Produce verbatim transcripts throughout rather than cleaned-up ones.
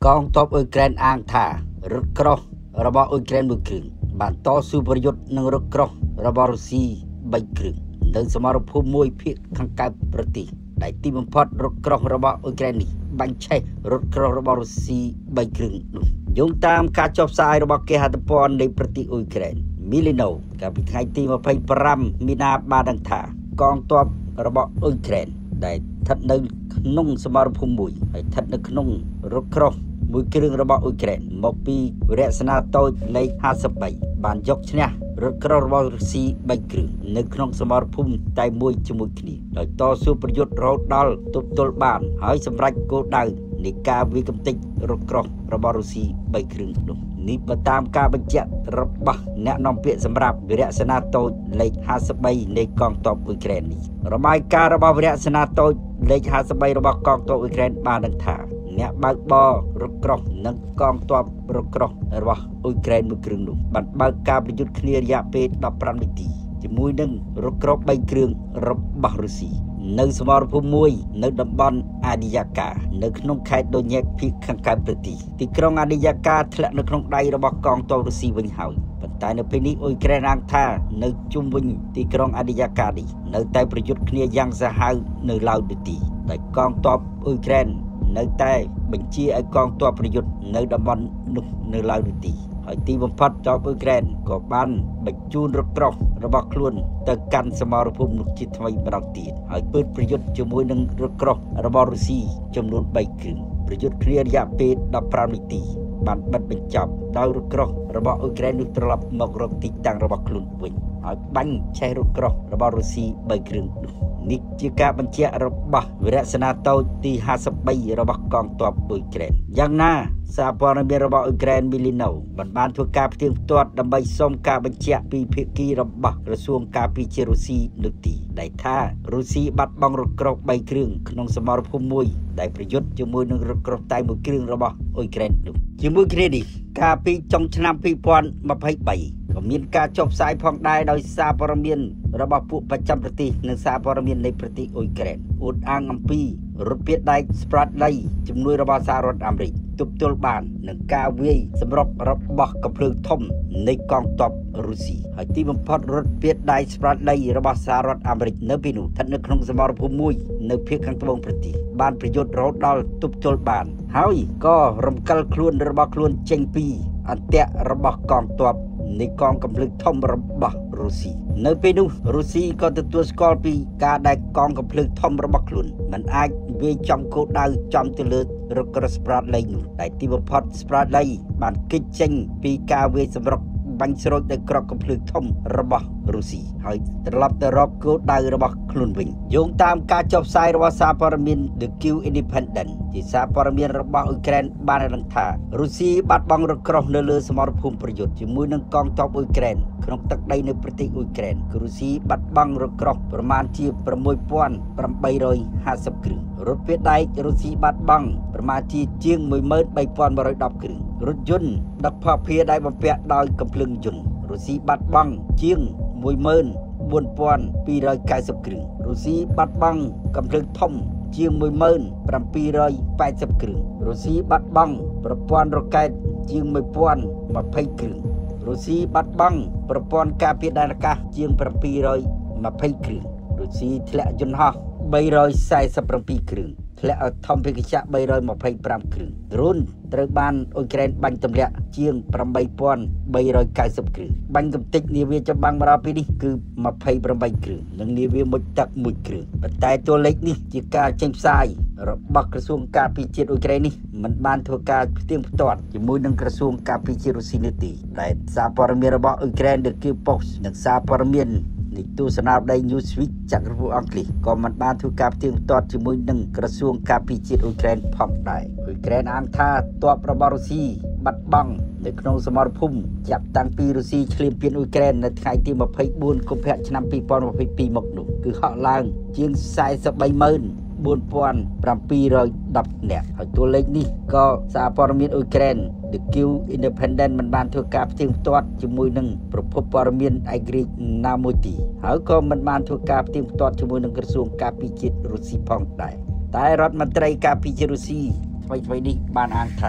กองทัพอุกรานอ่างท่ารถกรอระบอบอุกรานมือครึ่งบานต่อสู้ประยุทธ์หนึ่งรถกรอระบอบรัสเซียใบครึ่งเดินสมรภูมิมวยเพียงข้างกายประเทศได้ตีบังพัดรถกรอระบอบอุกรานนี้บังใช้รถกรอระบอบรัสเซียใบครึ่งยงตามการจบสายระบอบเกหัตปอนในประเทศอุกรานมิลิโนกับพิธีตีมาไปปรำมีนาบาดังท่ากองทัพระบอบอุกรานได้ทัดนึงนุ่งสมรภูมิมวยให้ทัดนึงนุ่งรถกรอมือเครื่องระบอบอุกรานมกปีเรศนาโตเลขห้าสิบใบบานยกชนะรถกระบะรัสเซียใบเครื่องในขนมสมรภูมิใต้มวยจมูกนี้โดยต่อสู้ประยุทธ์รถดอลตุบตลบานหายสำรักโกดังในการวิกรรมติรถกระบะรัสเซียใบเครื่องนี้ประตามการบัญญัติระบะแนะนำเพียสำหรับวิเรศนาโตเลขห้าสิบใบในกองทัพอุกรานนี้ระบายการระบะวิเรศนาโตเลขห้าสิบใบระบะกองทัพอุกรานบานดังท่าเนี่ยบางบ่อรถกรอกนังกองตัวรถกรอกระบอบอุกรานมือเครื่องนุ่มบัดบางการประยุทธ์เคลียร์ยาเป็ดดับปรามนิติจมูกนึ่งรถกรอกใบเครื่องรบบารุสีในสมรภูมิมวยในดับบอนอาดิยากาในขนมไข่โดนแยกพิกขังการประติที่กรองอาดิยากาทะเลในขนมใดระบอบกองตัวรัสเซียวิ่งหายปัจจัยในปีนี้อุกรานอ่างท่าในจุ่มวิ่งที่กรองอาดิยากาดีในใต้ประยุทธ์เคลียร์ยังสหายในลาวดุตีในกองตัวอุกรานในใต้บัญชีไอกองตัวประยุทธ์ในดับบอนนุกในลาวดุตีให้ตีบังพัดจอบอุกรานก็บ้านบัญจูนรถกรอกระบอบคลุนตะกันสมรภูมินุกจิตทวีบรังตีให้เปิดประยุทธ์จมวยหนึ่งรถกรอกระบอบรัสเซียจำนวนใบครึ่งประยุทธ์เคลียร์ยาเป็ดดับปรามนิติบ้านบัดเป็นจับดาวรถกรอกระบอบอุกรานนุตรับมกรกติตังระบอบคลุนวิ่งให้บังใช้รถกรอกระบอบรัสเซียใบครึ่งนิจิกาบัญชีระบอบวิรัสนาโตที่ห้าสิบใบระบอบกองทัพอุกรานอย่างน่าสหปรมีระบอบอุกรานมิลิโนบันบานทุกการเพียงตัวดำใบส้มการบัญชีปีพิกีระบอบกระทรวงการพิจิรุสีนุตีได้ท่ารุสีบัดบังรถกรอกใบเครื่องขนมสมรภูมิมวยได้ประยุทธ์จมูกหนึ่งรถกรอกใต้มือเครื่องระบอบอุกรานนุจมูกเครดิตการปีจงชนะปีพรมาไพ่ใบก็มีการจบสายพองได้โดยสหปรมีระบอบผู้ประจำประเทศในสหปรมีในประเทศอุกรานอุดอ้างอัมพีรถเพียรได้สปรัดไลจำนวนระบอบสหรัฐอเมริกตุบตุลบานหนึ่งกาเวียสำหรับระบอบกระเพลิงทมในกองทัพรัสเซียให้ที่บังพัดรถเพียรได้สปรัดไลระบอบสหรัฐอเมริกในปีนู้นทันในขนมสมรภูมิมวยในเพียงข้างตะวันประเทศบ้านประโยชน์รถดอลตุบตุลบานเฮ้ยก็รำกัลคลวนระบอบคลวนเจงปีอันเตะระบอบกองทัพในกองกำลังทอมระบอบรัสเซียในปีนู้นรัสเซียก็ตัวสกอลปีการได้กองกำลังทอมระบอบคลุนมันอาจเวจอมโคดาวจอมเตลิดรกระสปราดไลน์ได้ที่บังพัดสปราดไลน์บ้านกิจเจงปีการเวสำหรับบังสรดได้กรอกกำลังทอมระบอบรัสเซียให้ตลอดแต่รอบโคดาวระบอบคลุนวิ่งโยงตามการจบสายระบอบสหปรมีน The Q Independent ที่สหปรมีนระบอบอุกรานบ้านลังท่ารัสเซียบัดบังรถกรอกในเรือสมรภูมิประยุทธ์จมูกหนึ่งกองทัพอุกรานขนมตักได้ในประเทศอุกรานรัสเซียบัดบังรถกรอกประมาณที่ประมวยป้อนประมาณใบร้อยห้าสิบครึ่งรถเพียรได้รัสเซียบัดบังประมาณที่เจียงมวยเมินใบป้อนบร้อยดับครึ่งรถยนต์ดักพาเพียรได้บำเพ็ญโดยกำลังยนต์รัสเซียบัดบังเจียงมวยเมินบวนป้อนปีร้อยเก้าสิบครึ่งรัสเซียบัดบังกำลังทอมเจียงมวยเมินประมาณปีร้อยแปดสิบครึ่งรัสเซียบัดบังประปอนรถแก๊สเจียงมวยป้อนมาไพ่ครึ่งรัสเซียบัดบังประปอนการพิจารณาเจียงประมาณปีร้อยมาไพ่ครึ่งรัสเซียทะเลจนห่อใบร้อยใส่สปรัมปีครึ่งทะเลทอมพิกชะใบร้อยมาไพ่ปรามครึ่งรุ่นตระบานอุกรานบังตำเละเจียงประมาณใบปอนใบร้อยเก้าสิบครึ่งบังกำติกนิเวจะบังมาราปีนี้คือมาไพ่ประมาณใบครึ่งหนึ่งนิเวมุดตักมุดครึ่งแต่ตัวเล็กนี่จีการเชิงทรายระบบกระทรวงการพิจิตรอุกรานนี่มันบานทัวการเตรียมตอดจมูกหนึ่งกระทรวงการพิจิตรสินิติและสหปรมีระบบอุกรานเดกิวปอสหนึ่งสหปรมีในตู้สนามได้ยูสวิตจากระบบอังกฤษก็มันบานทุกการเตรียมตอดจมูกหนึ่งกระทรวงการพิจิตรอุกรานพบได้อุกรานอ่างท่าตัวระบอบรัสเซียบัดบังในขนมสมรภูมิจับตั้งปีรัสเซียเคลียมเปลี่ยนอุกรานในไทยที่มาพายบุญกุมภาพันธ์ปีปอนมาพายปีมกหนุคือเหาะล่างเจียงสายสบายเมินบุญปอนประมาณปีร้อยดับเนี่ยตัวเล็กนี่ก็สหปรมีอุกราน The Q Independent มันบานทุกการเตรียมตอดจมูกหนึ่งประพบปรมีไอกรีกนาโมตีเขาก็มันบานทุกการเตรียมตอดจมูกหนึ่งกระทรวงการพิจิตรรัสเซียพองได้แต่รัฐมนตรีการพิจิตรรัสเซียไว้ไว้นี่บานอ่างท่า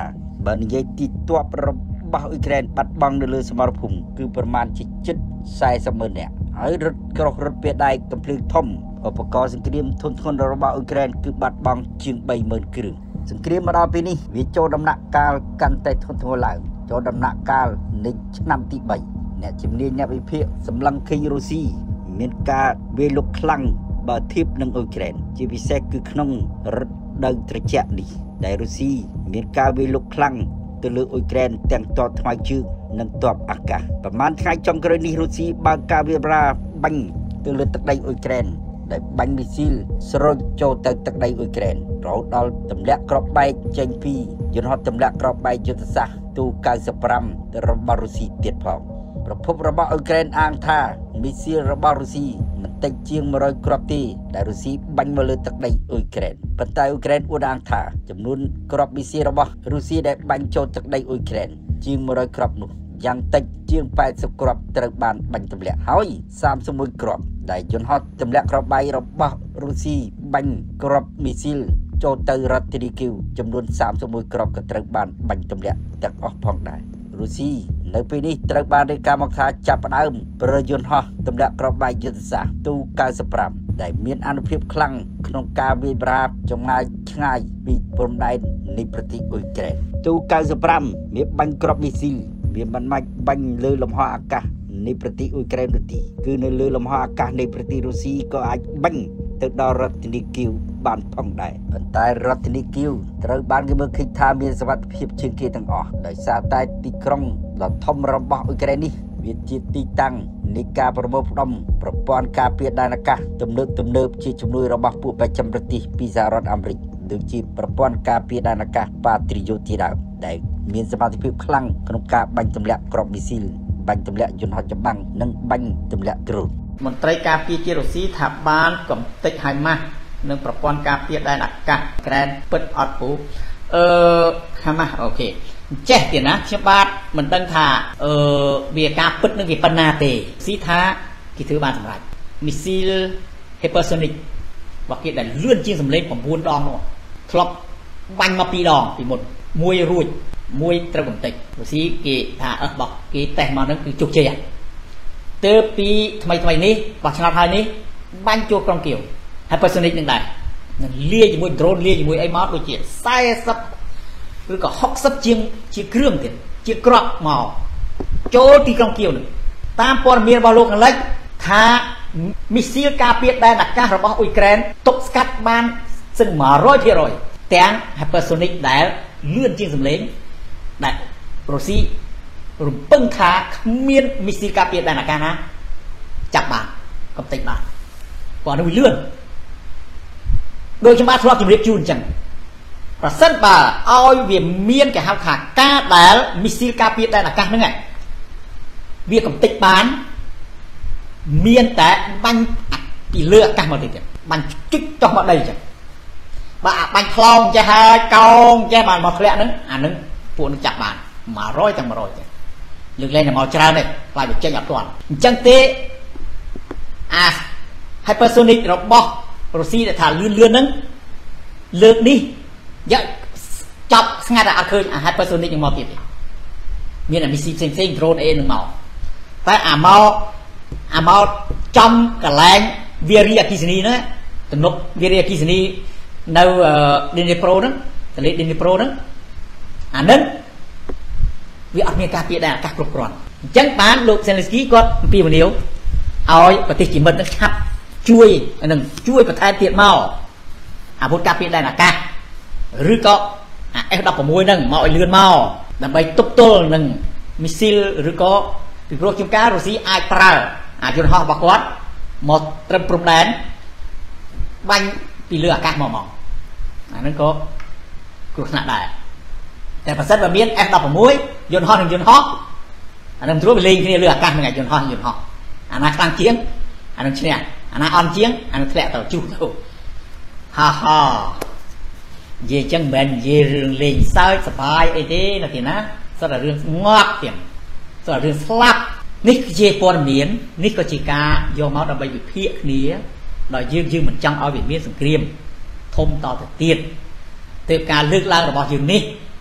បើនិយាយទីទ័ពរបស់អ៊ុយក្រែនបាត់បង់នៅលើសមរភូមិគឺប្រមាណជាជិត40ម៉ឺននាក់ហើយរថក្រោះរថពាដែកកំភ្លើងធំឧបករណ៍សង្គ្រាមធនធ្ងន់របស់អ៊ុយក្រែនគឺបាត់បង់ជាង3ម៉ឺនគ្រឿងសង្គ្រាមមកដល់ពេលនេះវាចូលដំណាក់កាលកាន់តែធ្ងន់ធ្ងរឡើងចូលដំណាក់កាលនៃឆ្នាំទី3អ្នកជំនាញអ្នកវិភាគសម្លឹងឃើញរុស្ស៊ីមានការវាយលុកខ្លាំងបើធៀបនឹងអ៊ុយក្រែនជាពិសេសគឺក្នុងរដូវត្រជាក់នេះដែលរុស្ស៊ីមានការវាយលុកខ្លាំងទៅលើអ៊ុយក្រែនទាំងទ័ពថ្មើរជើងនិងទ័ពអាកាសប្រមាណថ្ងៃចុងក្រោយនេះរុស្ស៊ីបើកការវាយប្រាបាញ់ទៅលើទឹកដីអ៊ុយក្រែនដែលបាញ់មីស៊ីលស្រូចចូលទៅទឹកដីអ៊ុយក្រែនរហូតដល់ទម្លាក់គ្រាប់បែកចេញពីយន្តហោះទម្លាក់គ្រាប់បែកយុទ្ធសាស្ត្រទូកៅសិបប្រាំទៅរបស់រុស្ស៊ីទៀតផងប្រភពរបស់អ៊ុយក្រែនអាងថាមីស៊ីលរបស់រុស្ស៊ីមិនតិចជាង100គ្រាប់ទេដែលរុស្ស៊ីបាញ់មកលើទឹកដីអ៊ុយក្រែនប៉ុន្តែអ៊ុយក្រែនអួតអាងថាចំនួនគ្រាប់មីស៊ីលរបស់រុស្ស៊ីដែលបាញ់ចូលទឹកដីអ៊ុយក្រែនជាង100គ្រាប់នោះយ៉ាងតិចជាង80គ្រាប់ត្រូវបានបាញ់ទម្លាក់ហើយ31គ្រាប់ដែលយន្តហោះទម្លាក់គ្រាប់បែករបស់រុស្ស៊ីបាញ់គ្រាប់មីស៊ីលចូលទៅរដ្ឋធានីគីវចំនួន31គ្រាប់ក៏ត្រូវបានបាញ់ទម្លាក់ទាំងអស់ផងដែររុស្ស៊ីនៅពេលនេះត្រូវបានរាយការណ៍មកថាចាប់ផ្ដើមប្រើយន្តហោះទម្លាក់គ្រាប់បែកយុទ្ធសាស្ត្រទូកៅសិបប្រាំដែលមានអានុភាពខ្លាំងក្នុងការវាយប្រហារចម្ងាយឆ្ងាយពីព្រំដែននៃប្រទេសអ៊ុយក្រែនទូកៅសិបប្រាំមានបាញ់គ្រាប់មីស៊ីលវាមិនម៉ាច់បាញ់លើលំហអាកាសនៃប្រទេសអ៊ុយក្រែននោះទេគឺនៅលើលំហអាកាសនៃប្រទេសរុស្ស៊ីក៏អាចបាញ់ទៅដល់រដ្ឋធានីគីវបានផងដែរប៉ុន្តែរដ្ឋធានីគីវត្រូវបានគេមើលឃើញថាមានសុវត្ថិភាពជាងគេទាំងអស់ដោយសារតែទីក្រុងដ៏ធំរបស់អ៊ុយក្រែននេះវាជាទីតាំងនៃការប្រមូលផ្ដុំប្រព័ន្ធការពារដែនអាកាសទំនើបទំនើបជាជំនួយរបស់ពួកបច្ចឹមប្រទេសពីសហរដ្ឋអាមេរិកដូចជាប្រព័ន្ធការពារដែនអាកាស Patriot ជាដើមដែលមានសមត្ថភាពខ្លាំងក្នុងការបាញ់ទម្លាក់គ្រាប់មីស៊ីលបាញ់ទម្លាក់យន្តហោះចម្បាំងនិងបាញ់ទម្លាក់ដ្រូនមន្ត្រីការពារជាតិរុស្ស៊ីថាបានកំទេចហៃម៉ាស់និងប្រព័ន្ធការពារដែនអាកាសក្រែនពិតអត់ពូអឺហាម៉ាស់អូខេចេះទៀតណាខ្ញុំបាទមិនដឹងថាអឺវាការពិតនឹងវាប៉ុណ្ណាទេស៊ីថាគេធ្វើបានសម្រេចមីស៊ីល hypersonic របស់គេដែលលឿនជាងសម្លេង9ដងនោះធ្លាប់បាញ់មក2ដងពីមុនមួយរួចមួយត្រូវកំទេចរុស្ស៊ីគេថាអឺបោះគេតេស្តមកនឹងគឺជោគជ័យទៅពីថ្មីថ្មីនេះបោះឆ្នោតហើយនេះបាញ់ចូលក្រុងគៀវ hypersonic នឹងដែរនឹងលាយជាមួយ drone លាយជាមួយអីមកដូចជា40ឬក៏60ជាងជាគ្រឿងទៀតជាក្របមកចូលទីក្រុងគៀវនឹងតាមព័ត៌មានរបស់លោកខាងលិចថាមីស៊ីលការពារដែនអាកាសរបស់អ៊ុយក្រែនទប់ស្កាត់បានសឹង100%ទាំង hypersonic ដែលលឿនជាងសម្លេងដែលរុស្ស៊ីរំពឹងថាគ្មានមីស៊ីលការពារដែនអាកាសណាចាប់បានកំទេចបានព្រោះនោះវាលឿនដោយខ្ញុំបាទធ្លាប់ជម្រាបជូនអញ្ចឹងប្រសិនបើឲ្យវាមានគេហៅថាការដែលមីស៊ីលការពារដែនអាកាសហ្នឹងវាកំទេចបានមានតែបាញ់ពីលើអាកាសមកទៀតបាញ់ជិចចុះមកដីអញ្ចឹងបើអាបាញ់ខ្លងចេះហើយកោងចេះបានមកធ្លាក់ហ្នឹងអាហ្នឹងពួកនឹងចាប់បាន100ទាំង100ចេះលើកលែងតែមកច្រើនទេខ្លាចវាចេញអត់ទាន់អញ្ចឹងទេអា hypersonic របស់រុស្ស៊ីដែលថាលឿនលឿនហ្នឹងលើកនេះយកចាប់ស្ងាត់តែអត់ឃើញអា hypersonic នឹងមកទៀតទេមានអាមីស៊ីផ្សេងផ្សេង drone A នឹងមកតែអាមកអាមកចំកន្លែងវារីអគិសនីហ្នឹងទំនប់វារីអគិសនីនៅ Dnipro ហ្នឹងទន្លេ Dnipro ហ្នឹងអាហ្នឹងវាអត់មានការពារដែនអាកាសគ្រប់គ្រាន់អញ្ចឹងបានលោក Zelensky គាត់អំពាវនាវឲ្យប្រទេសជាមិត្តនឹងឆាប់ជួយនឹងជួយបន្ថែមទៀតមកអាវុធការពារដែនអាកាសឬក៏អា F 16 ហ្នឹងមកឲ្យលឿនមកដើម្បីទប់ទល់នឹងមីស៊ីលឬក៏ពីព្រោះជួនកាលរុស្ស៊ីអាចប្រើអាយន្តហោះរបស់គាត់មកត្រឹមព្រំដែនបាញ់ពីលើអាកាសមកមកអាហ្នឹងក៏គ្រោះថ្នាក់ដែរតែប្រសិនបើមាន F 16 យន្តហោះនិងយន្តហោះអានឹងត្រួតវាលេងគ្នាលើអាកាសនឹងយន្តហោះយន្តហោះអាណាខ្លាំងជាងអានឹងឈ្នះអាណាអន់ជាងអានឹងធ្លាក់ទៅជុះទៅហាហានិយាយចឹងមិនមែននិយាយរឿងលេងសើចសប្បាយអីទេណាទីណាសុទ្ធតែរឿងស្ងប់ទៀតសុទ្ធតែរឿងស្លាប់នេះគឺជាព័ត៌មាននេះក៏ជាការយកមកដើម្បីវិភាគគ្នាដោយយើងយើងមិនចង់ឲ្យវាមានសង្គ្រាមធំតទៅទៀតទើបការលើកឡើងរបស់យើងនេះ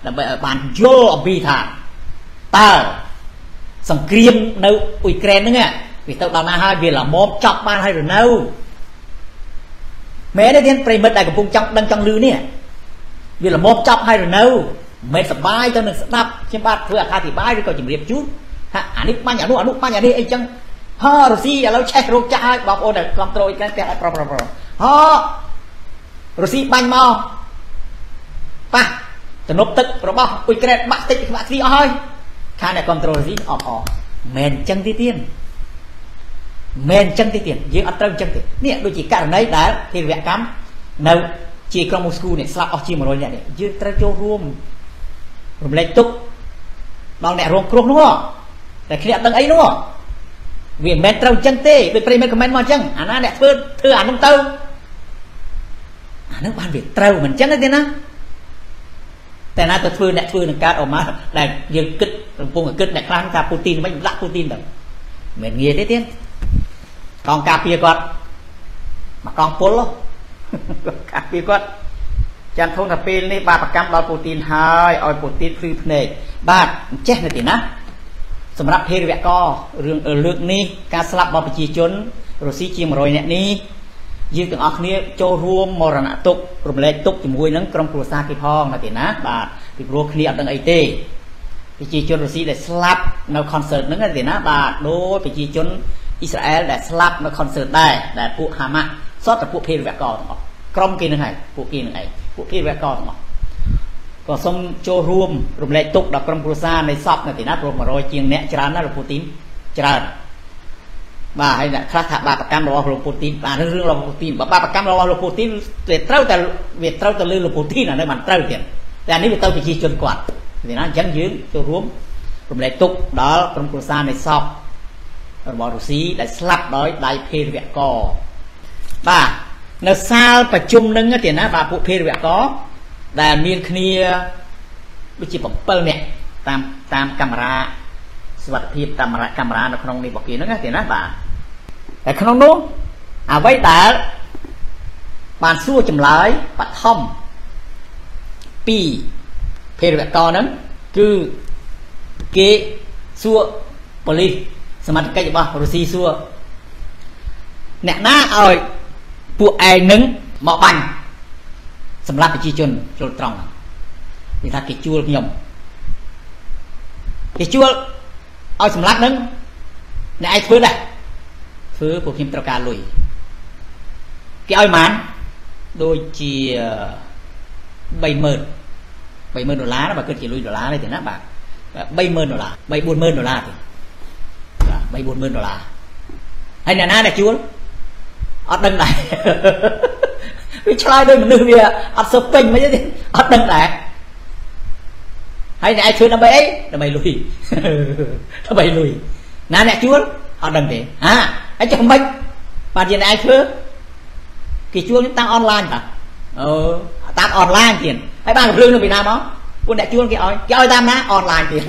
ដើម្បីឲ្យបានយល់អំពីថាតើសង្គ្រាមនៅអ៊ុយក្រែនហ្នឹងវាទៅដល់ណាហើយវាល្មមចប់បានហើយឬនៅមែនទេប្រិមិត្តដែលកំពុងចង់ដឹងចង់ឮនេះវាល្មមចប់ហើយឬនៅមិនសប្បាយទៅនឹងស្ដាប់ខ្ញុំបាទធ្វើអត្ថាធិប្បាយឬក៏ជម្រាបជូនថាអានេះបាញ់អានោះអានោះបាញ់អានេះអីចឹងហឺរុស្ស៊ីឥឡូវឆេះរោគចាស់ហើយបងប្អូនដែលគ្រប់ត្រូលអ៊ុយក្រែនផ្ទះឲ្យប្រុសប្រុសប្រុសហឺរុស្ស៊ីបាញ់មកប៉ះទំនប់ទឹករបស់អ៊ុយក្រែនបាក់តិចបាក់ស៊ីអស់ហើយខាងអ្នកគ្រប់ត្រូលរុស្ស៊ីអបអរមែនចឹងទេទៀតមែនចឹងទេទៀតយើងអត់ត្រូវចឹងទេនេះដូចជាករណីដែលធីរវកម្មនៅជាក្រុងមូស្គូនេះស្លាប់អស់ជា100នាក់នេះយើងត្រូវចូលរួមរំលែកទុក្ខដល់អ្នករងគ្រោះនោះតែគ្នាអត់ដឹងអីនោះវាមិនមែនត្រូវចឹងទេដូចប្រិមិត្តខមមិនមកចឹងអាណាអ្នកធ្វើធ្វើអានោះទៅអានោះបានវាត្រូវមិនចឹងទេណាតែណាទៅធ្វើអ្នកធ្វើនឹងកើតអមដែលយើងគិតកំពុងគិតអ្នកខ្លាំងថាពូទីនមិនដាក់ពូទីនទៅមិនងាយទេទៀតកងការពារគាត់មកកងពលការពារគាត់ចាំធំថាពេលនេះបាបកម្មដល់ពូទីនហើយឲ្យពូទីនភ្លឺភ្នែកបាទចេះនៅទីណាសម្រាប់ភេរវករឿងលើកនេះការស្លាប់របស់ប្រជាជនរុស្ស៊ីជា100នាក់នេះយើងទាំងអស់គ្នាចូលរួមមរណទុក្ខរំលែកទុក្ខជាមួយនឹងក្រុមគ្រួសារគេផងណាទីណាបាទពីព្រោះគ្នាអត់ដឹងអីទេប្រជាជនរុស្ស៊ីដែលស្លាប់នៅ concert ហ្នឹងណាទីណាបាទដូចប្រជាជនអ៊ីស្រាអែលដែលស្លាប់នៅ concert ដែរដែលពួកហាម៉ាស់សតតែពួកភេរវកទាំងអស់ក្រុមគេនឹងហើយពួកគេនឹងឯងពួកភេរវកទាំងអស់ក៏សូមចូលរួមរំលែកទុក្ខដល់ក្រុមគ្រួសារនៃសពនៅទីណាព្រោះ100ជាងអ្នកច្រើនណាស់លោកពូទីនច្រើនបាទហើយអ្នកខ្លះថាបាបកម្មរបស់លោកពូទីនបាទរឿងរបស់ពូទីនបាបកម្មរបស់លោកពូទីនវាត្រូវតែវាត្រូវទៅលើលោកពូទីនអានេះបានត្រូវទៀតតែអានេះវាទៅប្រជាជនគាត់ទីណាអញ្ចឹងយើងចូលរួមរំលែកទុក្ខដល់ក្រុមគ្រួសារនៃសពរបស់រុស្ស៊ីដែលស្លាប់ដោយដៃភេរវកបាទនៅសាលប្រជុំនឹងទីណាបាទពួកភេរវកដែលមានគ្នាដូចជា7នាក់តាមតាមកាមេរ៉ាសុវត្ថិភាពតាមកាមេរ៉ានៅក្នុងនេះរបស់គេហ្នឹងទេណាបាទតែក្នុងនោះអ្វីដែលបានសួរចម្លើយបឋមពីភេរវកហ្នឹងគឺគេសួរប៉ូលីសសមត្ថកិច្ចរបស់រុស្ស៊ីសួរអ្នកណាឲ្យពួកឯងនឹងមកបាញ់សម្រាប់ប្រជាជនជ្រុលត្រង់គេថាគេជួលខ្ញុំគេជួលឲ្យសម្រាប់នឹងអ្នកឯងធ្វើដែរធ្វើពួកខ្ញុំត្រូវការលុយគេឲ្យប៉ុន្មានដូចជា30000 30000ដុល្លារបើគិតជាលុយដុល្លារទេណាបាទ30000ដុល្លារ3 40000ដុល្លារទេបាទ3 40000ដុល្លារហើយអ្នកណាដែលជួលអត់ដឹងដែរវាឆ្លើយដោយមនុស្សវាអត់សូវពេញមិនទេអត់ដឹងដែរហើយអ្នកឯងជួយដើម្បីអីដើម្បីលុយដើម្បីលុយណាអ្នកជួលអត់ដឹងទេហាហើយចុះមិនបាទជាអ្នកឯងធ្វើគេជួលខ្ញុំតាំងអនឡាញតាអូតាមអនឡាញទៀតហើយបានកំភ្លើងនៅពីណាមកពួកអ្នកជួលគេឲ្យគេឲ្យតាមណាអនឡាញទៀត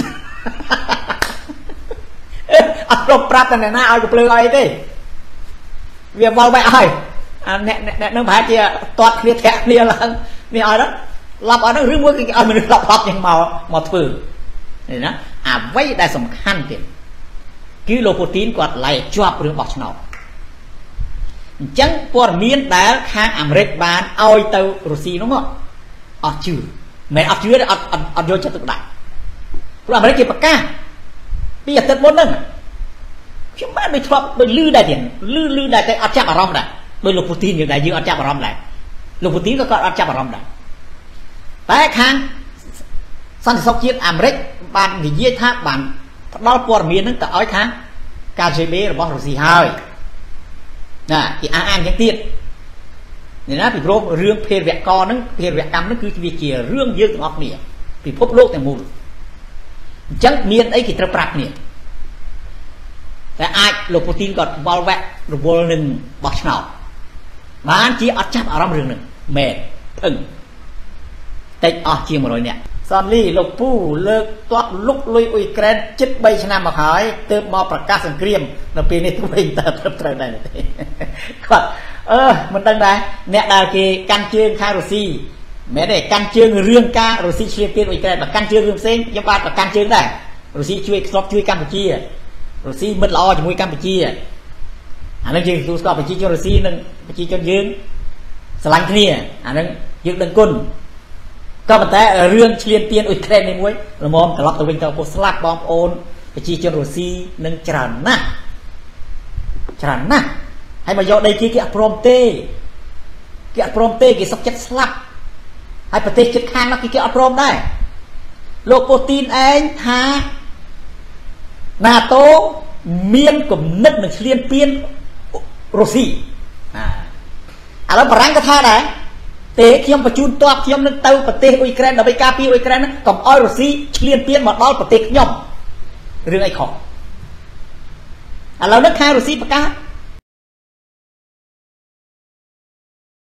អត់គ្រប់ប្រាប់តែអ្នកណាឲ្យកំភ្លើងឲ្យទេវាវល់បែកឲ្យអាអ្នកអ្នកនឹងប្រហែលជាទាត់គ្នាធាក់គ្នាឡើងនេះឲ្យដល់ឡប់អត់ហ្នឹងឬមួយគេឲ្យមនុស្សឡប់ឡប់យ៉ាងមកមកធ្វើនេះណាអ្វីដែលសំខាន់ទៀតគឺលោកពូទីនគាត់ឡៃជាប់រឿងបោះឆ្នោតអញ្ចឹងព័ត៌មានដែលខាងអាមេរិកបានឲ្យទៅរុស្ស៊ីនោះអត់ជឿមិនអត់ជឿទេអត់អត់យកចិត្តទុកដាក់ព្រោះអាមេរិកគេប្រកាសពីអាទិត្យមុនហ្នឹងខ្ញុំបានដូចធ្លាប់ដូចលឺដែរទៀតលឺលឺដែរតែអត់ចាប់អារម្មណ៍ដែរដោយលោកពូទីនយើងដែរយើងអត់ចាប់អារម្មណ៍ដែរលោកពូទីនក៏គាត់អត់ចាប់អារម្មណ៍ដែរតែខាងសន្តិសុខជាតិអាមេរិកបាននិយាយថាបានផ្ដល់ព័ត៌មានហ្នឹងទៅឲ្យខាង ká gê bê របស់រុស្ស៊ីហើយណាគេអះអាងយ៉ាងទៀតនេះណាពីព្រោះរឿងភេរវកហ្នឹងភេរវកម្មហ្នឹងគឺវាជារឿងយើងទាំងអស់គ្នាពិភពលោកទាំងមូលអញ្ចឹងមានអីគេត្រូវប្រាប់គ្នាតែអាចលោកពូទីនគាត់វល់វែករវល់នឹងបោះឆ្នោតបានជាអត់ចាប់អារម្មណ៍រឿងហ្នឹងមែនភឹងតិចអស់ជា100នាក់សំលីលោកពូលើកទាត់លុកលុយអ៊ុយក្រែនជិត3ឆ្នាំមកហើយទើបមកប្រកាសសង្គ្រាមនៅពេលនេះទៅវិញតើត្រូវត្រូវដែរទេគាត់អឺមិនដឹងដែរអ្នកដែលគេកាន់ជើងខាងរុស្ស៊ីแม้แต่การเชื่อเรื่องการรัสเซียเชียร์เตียนอุยแกรนแบบการเชื่อเรื่องเซ็งยาบาดแบบการเชื่อได้รัสเซียช่วยซอฟช่วยกัมพูชีรัสเซียมันล้อจะมวยกัมพูชีอันนั้นจริงตัวสกอตไปชี้จนรัสเซียนึงไปชี้จนยืนสลังที่นี่อันนั้นยืนดังก้นก็มันแต่เรื่องเชียร์เตียนอุยแกรนในมวยเรามองแต่ล็อกตัวเป็นตัวโพสลักบอมโอนไปชี้จนรัสเซียนึงจรันนะจรันนะให้มายอดได้ที่กี่อพรมเต้กี่อพรมเต้กี่สักจัดสลับให้ประเทศจัดข้างนักกี่อพรมได้โลกโปรตีนเองฮะนาโตเมียนกับนึกหนึ่งเชียนเปียนรัสเซียอ่าแล้วพลังก็ท่าไหนเตะเขียมประจุนตัวเขียมนึกเต้าประเทศอุยแกรนเราไปกาปีอุยแกรนนะกับออยรัสเซียเชียนเปียนหมดแล้วประเทศย่อมเรื่องไอ้ของอ่ะเรานึกแค่รัสเซียประกาศ